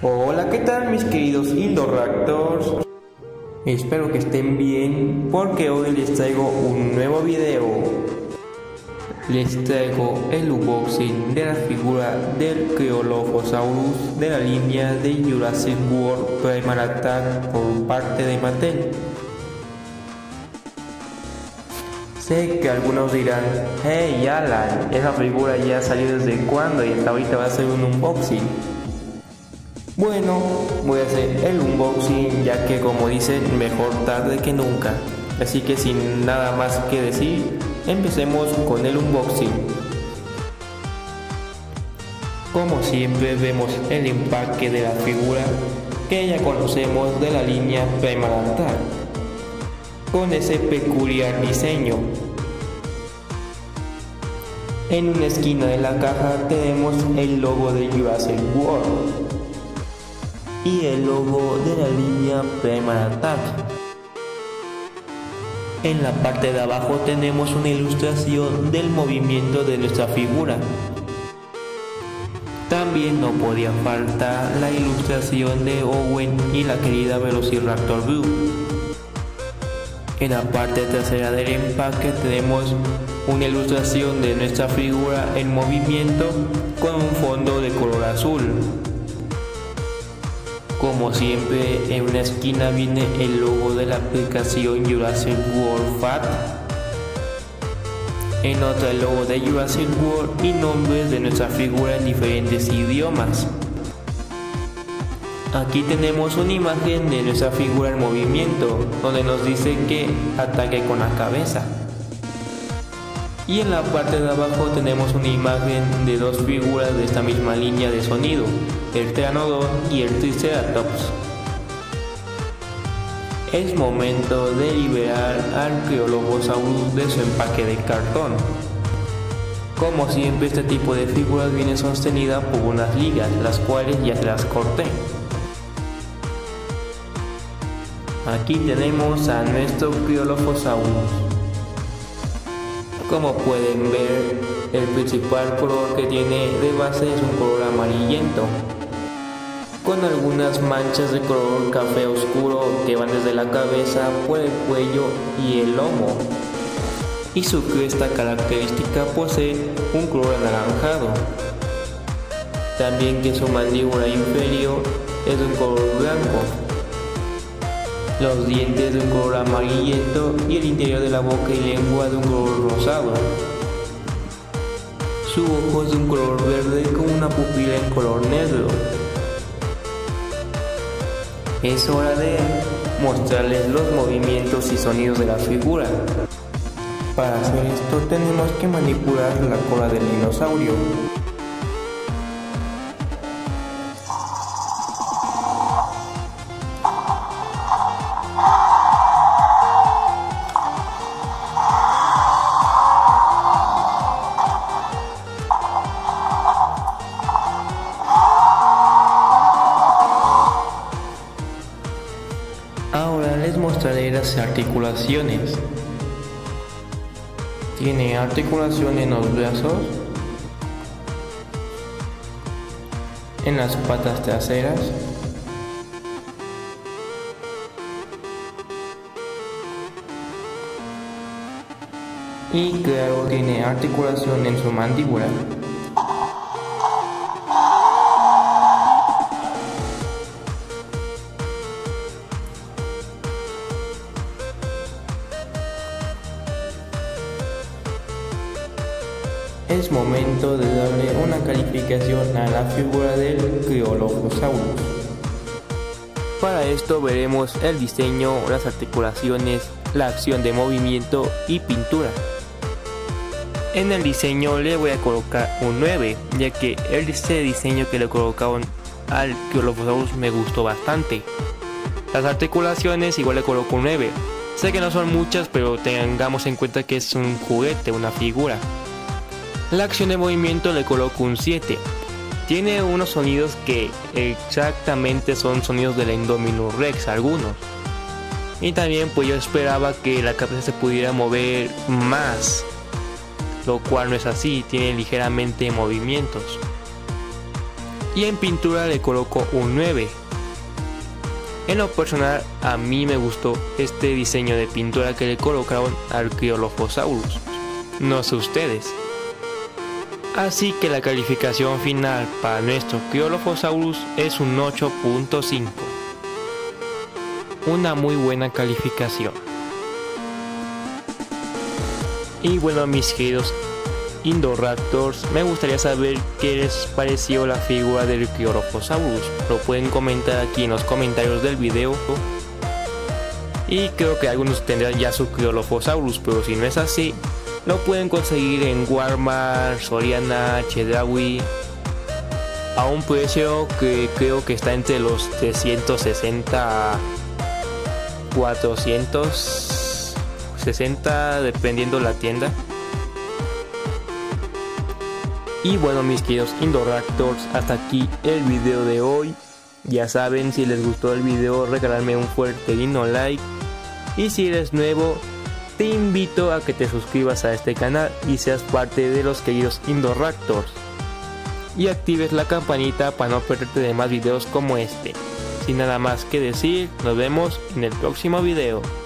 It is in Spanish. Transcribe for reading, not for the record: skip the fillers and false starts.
Hola, ¿qué tal mis queridos Indoraptors? Espero que estén bien porque hoy les traigo un nuevo video. Les traigo el unboxing de la figura del Cryolophosaurus de la línea de Jurassic World Primal Attack por parte de Mattel. Sé que algunos dirán, hey Alan, esa figura ya salió desde cuándo y hasta ahorita va a ser un unboxing. Bueno, voy a hacer el unboxing ya que, como dicen, mejor tarde que nunca. Así que sin nada más que decir, empecemos con el unboxing. Como siempre vemos el empaque de la figura que ya conocemos de la línea Primal Attack, con ese peculiar diseño. En una esquina de la caja tenemos el logo de Jurassic World y el logo de la línea Primal Attack. En la parte de abajo tenemos una ilustración del movimiento de nuestra figura. También no podía faltar la ilustración de Owen y la querida Velociraptor Blue. En la parte trasera del empaque tenemos una ilustración de nuestra figura en movimiento con un fondo de color azul. Como siempre, en una esquina viene el logo de la aplicación Jurassic World FAT, en otra el logo de Jurassic World y nombres de nuestra figura en diferentes idiomas. Aquí tenemos una imagen de nuestra figura en movimiento, donde nos dice que ataque con la cabeza. Y en la parte de abajo tenemos una imagen de dos figuras de esta misma línea de sonido, el Pteranodon y el Triceratops. Es momento de liberar al Cryolophosaurus de su empaque de cartón. Como siempre, este tipo de figuras viene sostenida por unas ligas, las cuales ya se las corté. Aquí tenemos a nuestro Cryolophosaurus. Como pueden ver, el principal color que tiene de base es un color amarillento, con algunas manchas de color café oscuro que van desde la cabeza por el cuello y el lomo. Y su cresta característica posee un color anaranjado. También que su mandíbula inferior es de un color blanco, los dientes de un color amarillento y el interior de la boca y lengua de un color rosado. Su ojo es de un color verde con una pupila en color negro. Es hora de mostrarles los movimientos y sonidos de la figura. Para hacer esto tenemos que manipular la cola del dinosaurio. Ahora les mostraré las articulaciones. Tiene articulación en los brazos, en las patas traseras, y claro, tiene articulación en su mandíbula. Es momento de darle una calificación a la figura del Cryolophosaurus. Para esto veremos el diseño, las articulaciones, la acción de movimiento y pintura. En el diseño le voy a colocar un 9, ya que este diseño que le colocaron al Cryolophosaurus me gustó bastante. Las articulaciones igual le coloco un 9. Sé que no son muchas, pero tengamos en cuenta que es un juguete, una figura. La acción de movimiento le coloco un 7. Tiene unos sonidos que exactamente son sonidos de la Indominus Rex, algunos. Y también pues yo esperaba que la cabeza se pudiera mover más, lo cual no es así, tiene ligeramente movimientos. y en pintura le coloco un 9. En lo personal, a mí me gustó este diseño de pintura que le colocaron al Cryolophosaurus, no sé ustedes. Así que la calificación final para nuestro Cryolophosaurus es un 8.5. Una muy buena calificación. Y bueno, mis queridos Indoraptors, me gustaría saber qué les pareció la figura del Cryolophosaurus. Lo pueden comentar aquí en los comentarios del video. Y creo que algunos tendrán ya su Cryolophosaurus, pero si no es así, lo pueden conseguir en Walmart, Soriana, Chedraui, a un precio que creo que está entre los 360 a 460 dependiendo la tienda. Y bueno, mis queridos Indoraptors, hasta aquí el video de hoy. Ya saben, si les gustó el video, regalarme un fuerte lindo like. Y si eres nuevo, te invito a que te suscribas a este canal y seas parte de los queridos Indoraptors. Y actives la campanita para no perderte de más videos como este. Sin nada más que decir, nos vemos en el próximo video.